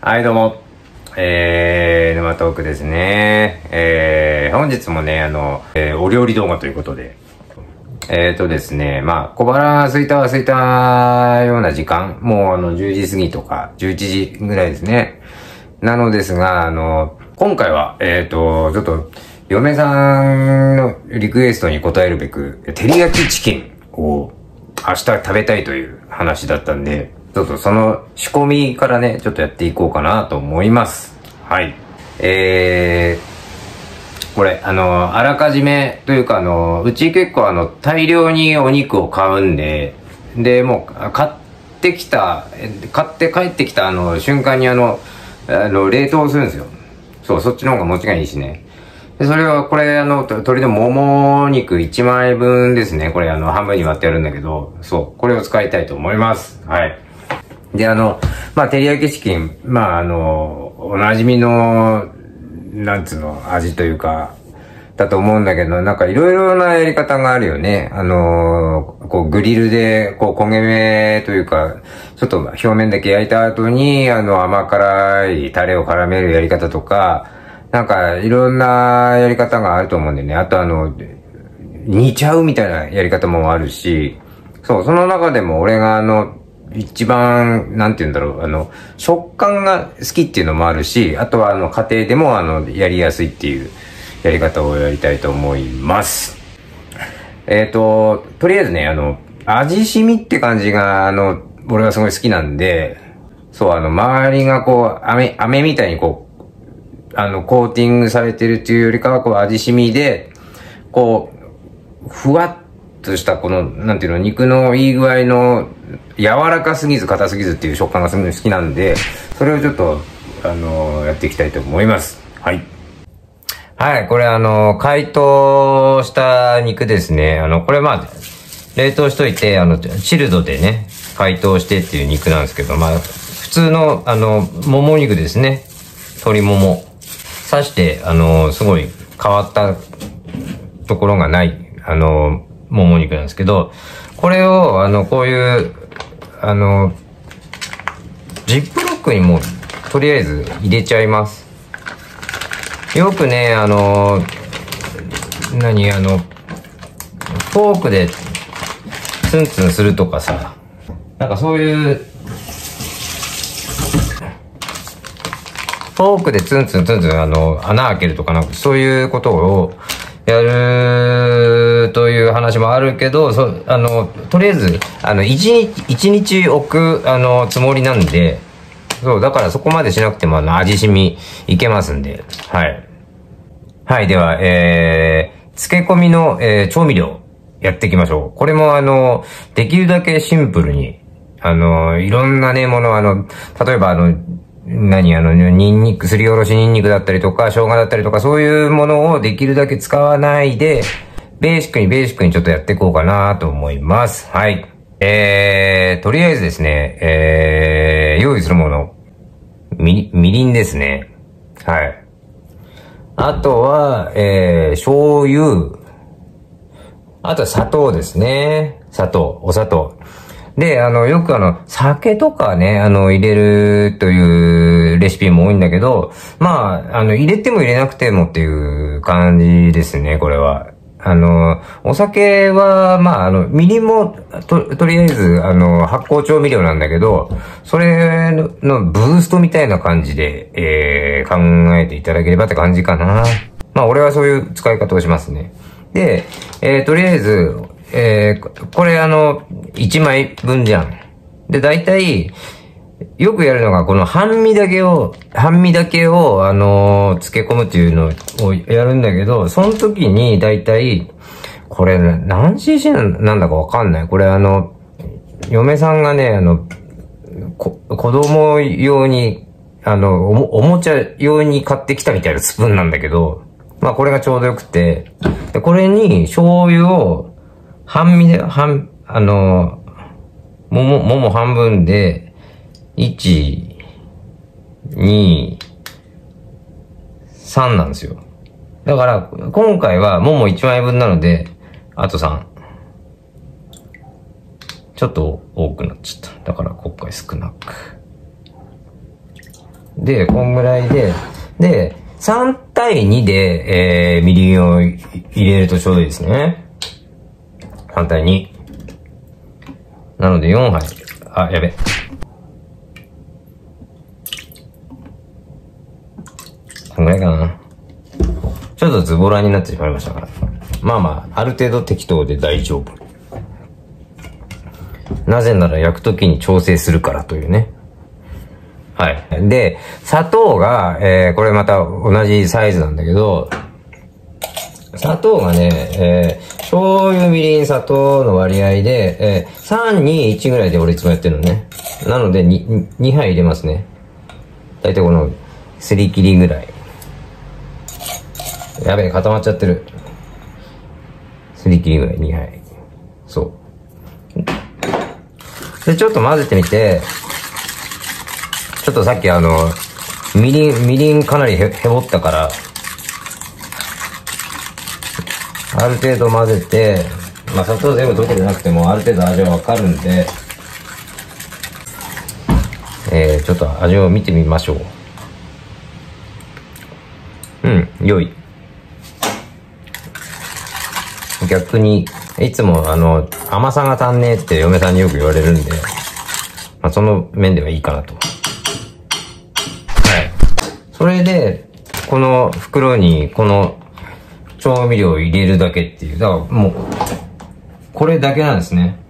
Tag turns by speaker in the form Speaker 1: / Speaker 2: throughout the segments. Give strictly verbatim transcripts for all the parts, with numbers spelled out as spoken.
Speaker 1: はい、どうも。えー、沼トークですね。えー、本日もね、あの、えー、お料理動画ということで。えーとですね、まあ、小腹空いた空いたような時間、もうあの、じゅうじ過ぎとか、じゅういちじぐらいですね。なのですが、あの、今回は、えーと、ちょっと、嫁さんのリクエストに応えるべく、照り焼きチキンを明日食べたいという話だったんで、ちょっとその仕込みからね、ちょっとやっていこうかなと思います。はい。えー、これ、あの、あらかじめというか、あの、うち結構あの、大量にお肉を買うんで、で、もう、買ってきた、買って帰ってきたあの、瞬間にあの、あの、冷凍するんですよ。そう、そっちの方が持ちがいいしね。で、それは、これ、あの、鶏のもも肉いちまいぶんですね。これ、あの、半分に割ってやるんだけど、そう、これを使いたいと思います。はい。で、あの、まあ、照り焼きチキン、まあ、あの、おなじみの、なんつうの、味というか、だと思うんだけど、なんかいろいろなやり方があるよね。あの、こう、グリルで、こう、焦げ目というか、ちょっと表面だけ焼いた後に、あの、甘辛いタレを絡めるやり方とか、なんか、いろんなやり方があると思うんでね。あとあの、煮ちゃうみたいなやり方もあるし、そう、その中でも俺があの、一番、なんて言うんだろう、あの、食感が好きっていうのもあるし、あとはあの、家庭でもあの、やりやすいっていうやり方をやりたいと思います。えっと、とりあえずね、あの、味しみって感じが、あの、俺はすごい好きなんで、そう、あの、周りがこう、飴、飴みたいにこう、あの、コーティングされてるっていうよりかは、こう、味しみで、こう、ふわっとしたこの、なんていうの、肉のいい具合の、柔らかすぎず硬すぎずっていう食感がすごい好きなんで、それをちょっと、あの、やっていきたいと思います。はい。はい、これあの、解凍した肉ですね。あの、これまあ、冷凍しといて、あの、チルドでね、解凍してっていう肉なんですけど、まあ、普通の、あの、もも肉ですね。鶏もも。刺して、あの、すごい変わったところがない、あの、もも肉なんですけど、これを、あの、こういう、あの、ジップロックにも、とりあえず入れちゃいます。よくね、あの、何、あの、フォークでツンツンするとかさ、なんかそういう、フォークでツンツンツンツン、あの、穴開けるとかなんかそういうことをやるという話もあるけど、そあの、とりあえず、あの、一日、一日置く、あの、つもりなんで、そう、だからそこまでしなくても、あの、味しみいけますんで、はい。はい、では、えー、漬け込みの、えー、調味料、やっていきましょう。これもあの、できるだけシンプルに、あの、いろんなね、もの、あの、例えばあの、何あの、ニンニク、すりおろしニンニクだったりとか、生姜だったりとか、そういうものをできるだけ使わないで、ベーシックにベーシックにちょっとやっていこうかなと思います。はい。えー、とりあえずですね、えー、用意するもの、み、みりんですね。はい。あとは、えー、醤油。あとは砂糖ですね。砂糖、お砂糖。で、あの、よくあの、酒とかね、あの、入れるというレシピも多いんだけど、まあ、あの、入れても入れなくてもっていう感じですね、これは。あの、お酒は、まあ、あの、みりんも、と、とりあえず、あの、発酵調味料なんだけど、それのブーストみたいな感じで、えー、考えていただければって感じかな。まあ、俺はそういう使い方をしますね。で、えー、とりあえず、えー、これあの、いちまいぶんじゃん。で、大体、よくやるのが、この半身だけを、半身だけを、あのー、漬け込むっていうのをやるんだけど、その時に大体、これ、何 シーシー なんだかわかんない。これあの、嫁さんがね、あの、こ、子供用に、あのおも、おもちゃ用に買ってきたみたいなスプーンなんだけど、まあこれがちょうどよくて、でこれに醤油を半身で、半、あの、もも、もも半分で、いち、に、さんなんですよ。だから、今回はももいちまいぶんなので、あとさん。ちょっと多くなっちゃった。だから今回少なく。 で、こんぐらいで、で、さん対にで、えー、みりんを入れるとちょうどいいですね。さん対に。なのでよんはい。あ、やべ。こんぐらいかな。ちょっとズボラになってしまいましたから。まあまあ、ある程度適当で大丈夫。なぜなら焼くときに調整するからというね。はい。で、砂糖が、えー、これまた同じサイズなんだけど、砂糖がね、えー、醤油、みりん、砂糖の割合で、えー、さん、に、いちぐらいで俺いつもやってるのね。なのでに、にはい入れますね。だいたいこの、すり切りぐらい。やべえ、固まっちゃってる。すり切りぐらい、にはい。そう。で、ちょっと混ぜてみて、ちょっとさっきあの、みりん、みりんかなりへ、へぼったから、ある程度混ぜて、まあ砂糖全部溶けてなくてもある程度味はわかるんで、えー、ちょっと味を見てみましょう。うん、良い。逆に、いつもあの、甘さが足んねえって嫁さんによく言われるんで、まあその面ではいいかなと。はい。それで、この袋にこの調味料を入れるだけっていう。だからもう、これだけなんですね。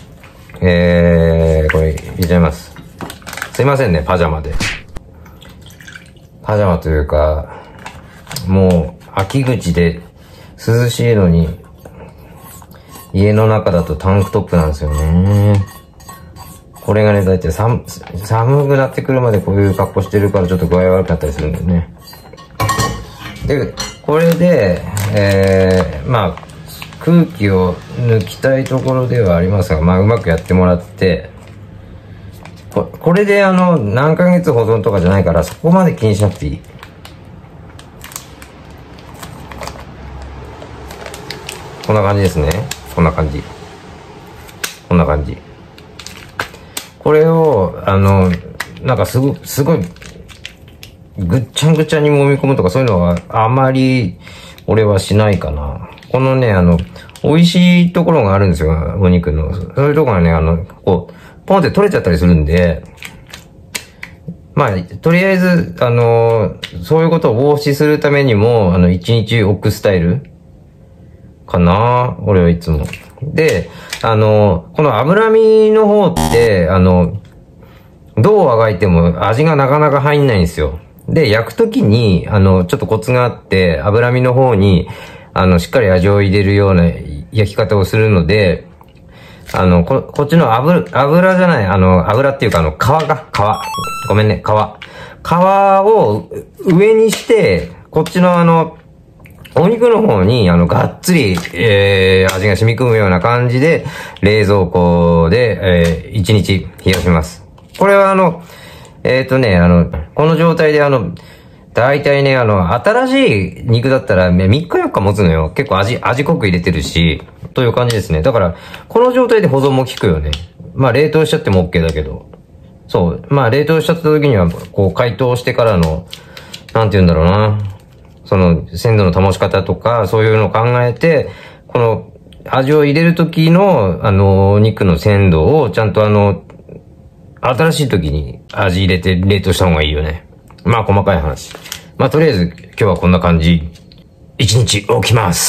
Speaker 1: えー、これ入れちゃいます。すいませんね、パジャマで。パジャマというか、もう、秋口で涼しいのに、家の中だとタンクトップなんですよね。これがね、だいたい寒、寒くなってくるまでこういう格好してるからちょっと具合悪くなったりするんだよね。で、これで、えー、まあ、空気を抜きたいところではありますが、まあ、うまくやってもらって、ここれであの、何ヶ月保存とかじゃないから、そこまで気にしなくていい。こんな感じですね。こんな感じ。こんな感じ。これを、あの、なんかすご、すごい、ぐっちゃんぐちゃに揉み込むとかそういうのはあまり俺はしないかな。このね、あの、美味しいところがあるんですよ、お肉の。そういうところがね、あの、こう、ポンって取れちゃったりするんで、まあ、とりあえず、あの、そういうことを防止するためにも、あの、一日置くスタイルかな、俺はいつも。で、あの、この脂身の方って、あの、どうあがいても味がなかなか入んないんですよ。で、焼くときに、あの、ちょっとコツがあって、脂身の方に、あの、しっかり味を入れるような焼き方をするので、あの、こ、こっちの油、油じゃない、あの、油っていうかあの、皮が、皮。ごめんね、皮。皮を上にして、こっちのあの、お肉の方に、あの、がっつり、えー、味が染み込むような感じで、冷蔵庫で、えー、いちにち冷やします。これはあの、えっとね、あの、この状態であの、だいたいね、あの、新しい肉だったらみっかよっか持つのよ。結構味、味濃く入れてるし、という感じですね。だから、この状態で保存も効くよね。まあ、冷凍しちゃっても OK だけど。そう。まあ、冷凍しちゃった時には、こう、解凍してからの、なんて言うんだろうな。その、鮮度の保ち方とか、そういうのを考えて、この、味を入れる時の、あの、お肉の鮮度を、ちゃんとあの、新しい時に味入れて冷凍した方がいいよね。まあ、細かい話。まあ、とりあえず、今日はこんな感じ。一日置きます。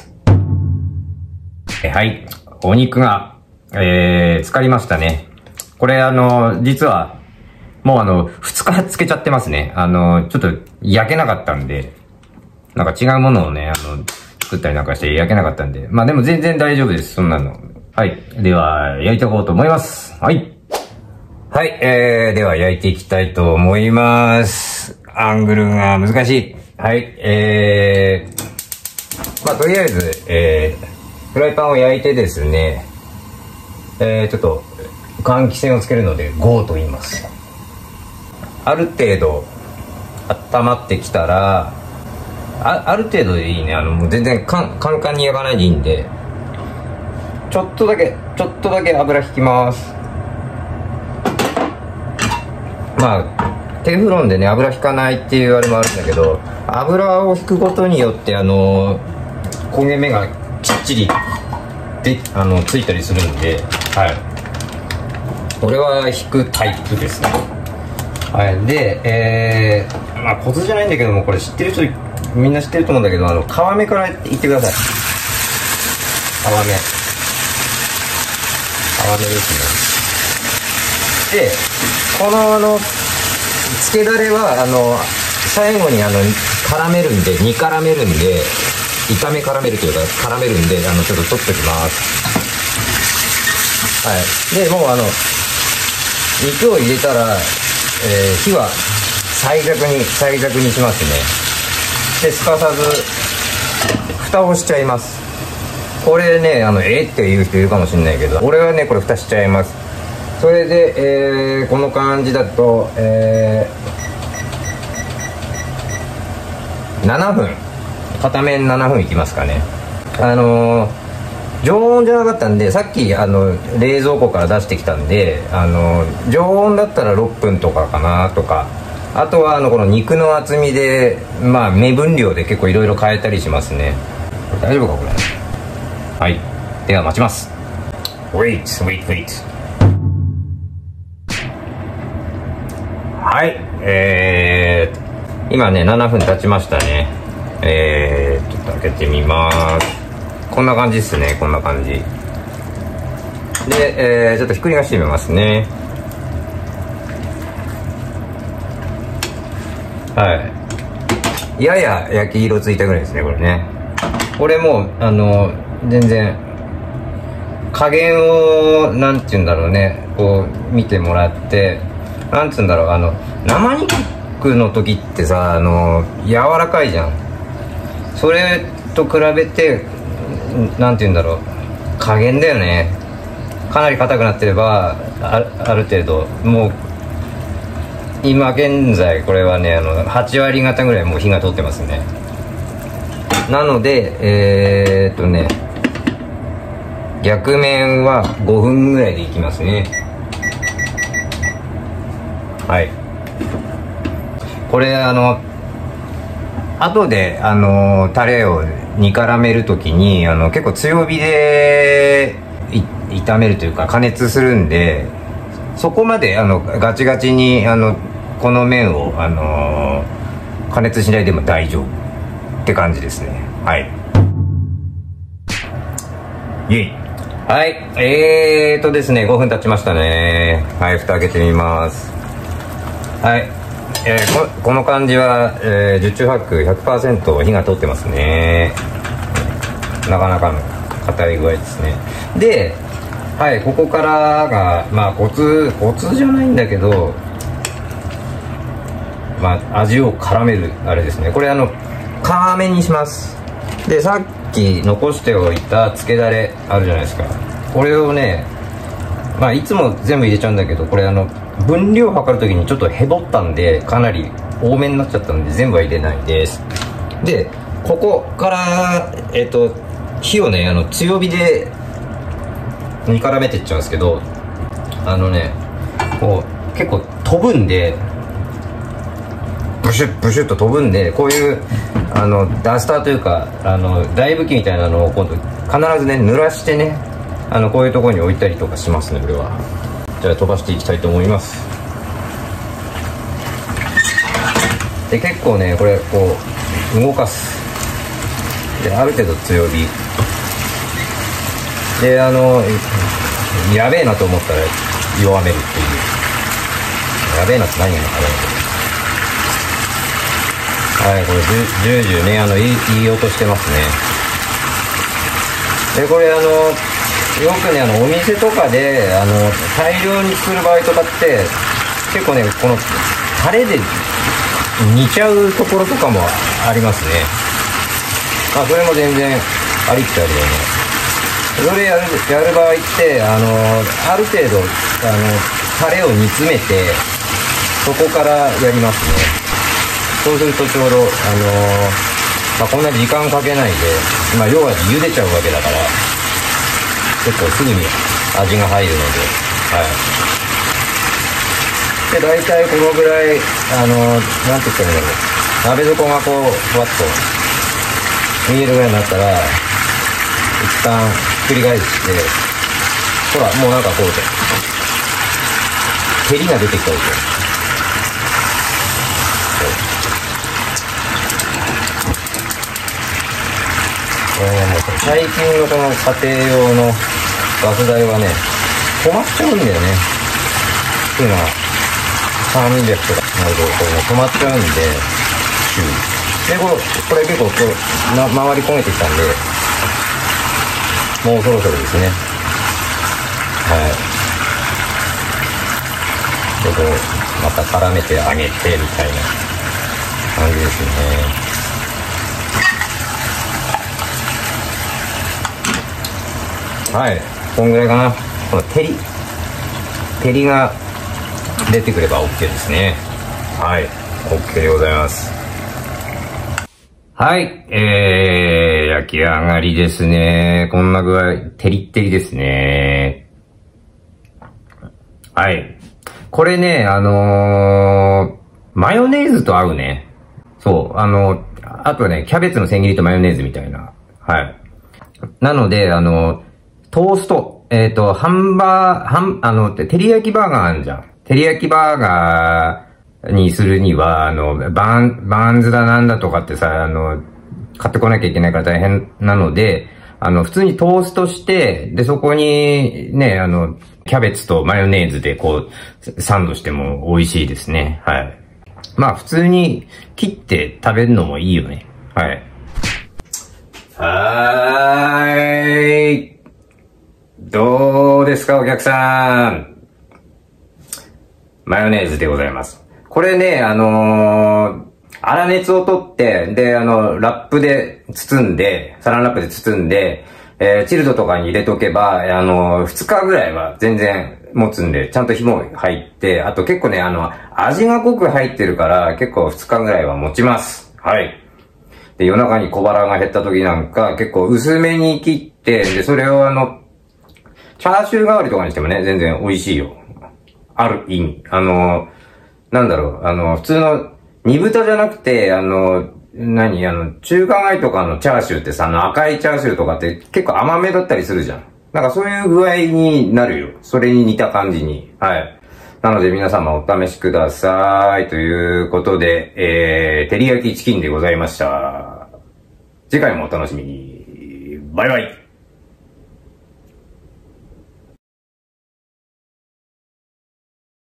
Speaker 1: はい。お肉が、えー、浸かりましたね。これあの、実は、もうあの、二日つけちゃってますね。あの、ちょっと焼けなかったんで、なんか違うものをね、あの、作ったりなんかして焼けなかったんで。まあでも全然大丈夫です。そんなの。はい。では、焼いていこうと思います。はい。はい。えー、では焼いていきたいと思います。アングルが難しい。はい。えー、まあとりあえず、えー、フライパンを焼いてですね、えー、ちょっと、換気扇をつけるので、ゴーと言います。ある程度、温まってきたら、あ, ある程度でいいね。あの、もう全然カンカンカンに焼かないでいいんで、ちょっとだけ、ちょっとだけ油引きます。まあ、 テフロンでね油引かないっていうあれもあるんだけど、油を引くことによってあの焦げ目がきっちりであのついたりするんで、はい、これは引くタイプですね。はい、で、えー、まあコツじゃないんだけども、これ知ってる人みんな知ってると思うんだけど、あの皮目からいってください。皮目皮目ですね。でこのあのつけだれはあの最後にあの絡めるんで、煮絡めるんで、炒め絡めるというか絡めるんで、あのちょっと取っておきます。はい、でもうあの肉を入れたら、えー、火は最弱に最弱にしますね。ですかさず蓋をしちゃいます。これね、あのえー、っていう人いるかもしれないけど、俺はねこれ蓋しちゃいます。それで、えー、この感じだと、えー、ななふん、片面ななふんいきますかね。あのー、常温じゃなかったんで、さっきあの冷蔵庫から出してきたんで、あのー、常温だったらろっぷんとかかなとか、あとはあのこの肉の厚みで、まあ目分量で結構いろいろ変えたりしますね。大丈夫かこれ。はい、では待ちます。 Wait wait wait。 はい、えー、今ねななふん経ちましたね。えー、ちょっと開けてみます。こんな感じですね、こんな感じで、えー、ちょっとひっくり返してみますね。はい、やや焼き色ついたぐらいですね、これね。これもうあの全然加減をなんて言うんだろうね、こう見てもらって、なんつうんだろう、あの生肉の時ってさ、あの柔らかいじゃん。それと比べてなんて言うんだろう、加減だよね。かなり硬くなってれば あ, ある程度、もう今現在これはね、あのはちわりがたぐらいもう火が通ってますね。なのでえー、っとね逆面はごふんぐらいでいきますね。はい、これあの後であのタレを煮絡めるときにあの結構強火で炒めるというか加熱するんで、そこまであのガチガチにあのこの麺をあの加熱しないでも大丈夫って感じですね。はい、イエイ。はい、えーとですねごふん経ちましたね。はい、蓋開けてみます。はい、えー、こ, この感じは、えー、十中八九 ひゃくパーセント 火が通ってますね。なかなかの硬い具合ですね。で、はい、ここからがまあコツコツじゃないんだけど、まあ味を絡めるあれですね。これあの皮目にします。でさっき残しておいたつけだれあるじゃないですか。これをね、まあいつも全部入れちゃうんだけど、これあの分量測るときにちょっとへぼったんで、かなり多めになっちゃったんで全部は入れないです。でここからえっと火をねあの強火で煮絡めていっちゃうんですけど、あのねこう結構飛ぶんで、ブシュッブシュッと飛ぶんで、こういうあのダスターというかあの台拭きみたいなのを今度必ずね濡らしてね、あのこういうところに置いたりとかしますね。これはじゃあ飛ばしていきたいと思います。で結構ねこれこう動かすで、ある程度強火で、あのやべえなと思ったら弱めるっていう。やべえなって何が分からないけど、はい、これジュージューねあのいい、いい音してますね。でこれあのよくねあのお店とかであの大量に作る場合とかって結構ねこのタレで煮ちゃうところとかもありますね。まあそれも全然ありっちゃあるよね。それやるやる場合ってあのある程度あのタレを煮詰めてそこからやりますね。そうするとちょうどあの、まあ、こんなに時間かけないで、まあ、要は茹でちゃうわけだから結構すぐに味が入るので、はい。 で、大体このぐらい、あの、なんて言ったらいいんだろう。鍋底がこう、ふわっと見えるぐらいになったら、一旦ひっくり返して、ほら、もうなんかこう、照りが出てきたでしょ。えー、もう最近のこの家庭用のガス台はね、止まっちゃうんだよね。今、さんびゃくとかなると、こう止まっちゃうんで、周囲。で、これ、これ結構こう、な、周り焦げてきたんで、もうそろそろですね。はい。で、こう、また絡めてあげて、みたいな感じですね。はい、こんぐらいかな。この照り照りが出てくれば OK ですね。はい、 OK でございます。はい、えー、焼き上がりですね。こんな具合、照り照りですね。はい、これね、あのー、マヨネーズと合うね。そう、あのあとね、キャベツの千切りとマヨネーズみたいな。はい。なので、あのトースト、えっと、ハンバー、ハン、あの、照り焼きバーガーあるじゃん。照り焼きバーガーにするには、あの、バン、バンズだなんだとかってさ、あの、買ってこなきゃいけないから大変なので、あの、普通にトーストして、で、そこに、ね、あの、キャベツとマヨネーズでこう、サンドしても美味しいですね。はい。まあ、普通に切って食べるのもいいよね。はい。はーい。どうですか、お客さん。マヨネーズでございます。これね、あのー、粗熱を取って、で、あの、ラップで包んで、サランラップで包んで、えー、チルドとかに入れとけば、あのー、ふつかぐらいは全然持つんで、ちゃんと火も入って、あと結構ね、あの、味が濃く入ってるから、結構ふつかぐらいは持ちます。はい。で、夜中に小腹が減った時なんか、結構薄めに切って、で、それをあの、チャーシュー代わりとかにしてもね、全然美味しいよ。ある意味。あの、なんだろう、あの、普通の煮豚じゃなくて、あの、何あの、中華街とかのチャーシューってさ、あの赤いチャーシューとかって結構甘めだったりするじゃん。なんかそういう具合になるよ。それに似た感じに。はい。なので皆様お試しください。ということで、えー、照り焼きチキンでございました。次回もお楽しみに。バイバイ。